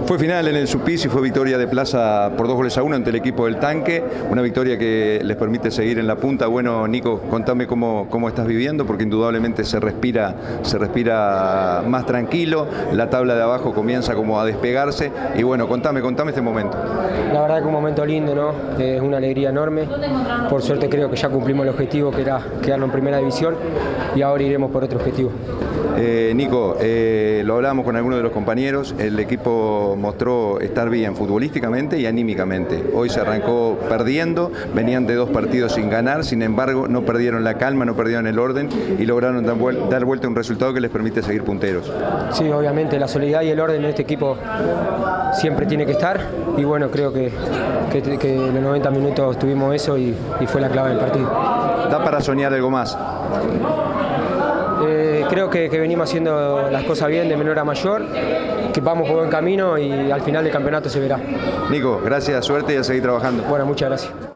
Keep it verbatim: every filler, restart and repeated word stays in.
Fue final en el Sulpicio y fue victoria de Plaza por dos goles a uno ante el equipo del Tanque, una victoria que les permite seguir en la punta. Bueno, Nico, contame cómo, cómo estás viviendo, porque indudablemente se respira, se respira más tranquilo, la tabla de abajo comienza como a despegarse y bueno, contame, contame este momento. La verdad que un momento lindo, ¿no? Es una alegría enorme. Por suerte creo que ya cumplimos el objetivo, que era quedarnos en primera división, y ahora iremos por otro objetivo. Eh, Nico, eh, lo hablábamos con algunos de los compañeros, el equipo mostró estar bien futbolísticamente y anímicamente. Hoy se arrancó perdiendo, venían de dos partidos sin ganar, sin embargo no perdieron la calma, no perdieron el orden y lograron dar vuelta, dar vuelta a un resultado que les permite seguir punteros. Sí, obviamente la solidaridad y el orden en este equipo siempre tiene que estar y bueno, creo que, que, que en los noventa minutos tuvimos eso y, y fue la clave del partido. ¿Da para soñar algo más? Eh, creo que, que venimos haciendo las cosas bien de menor a mayor, que vamos por buen camino y al final del campeonato se verá. Nico, gracias, suerte y a seguir trabajando. Bueno, muchas gracias.